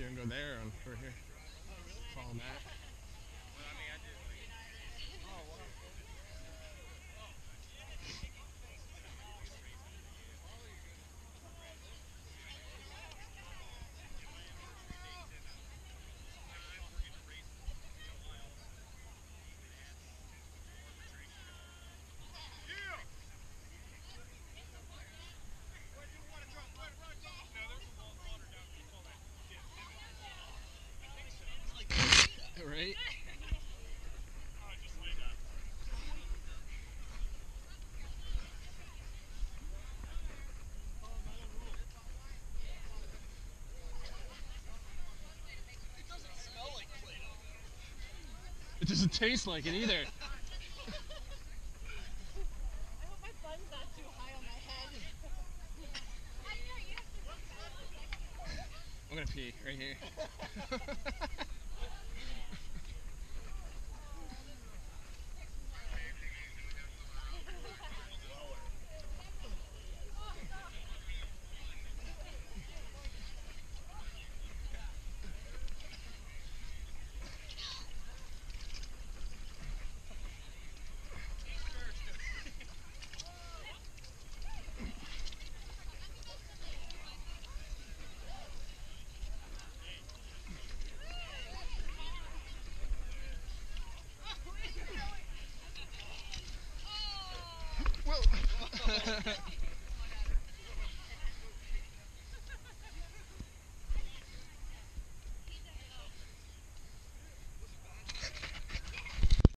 You can go there and over here. Follow Matt. Right? It doesn't taste like it either. I hope my bun's not too high on my head. I'm gonna pee right here. Whoa.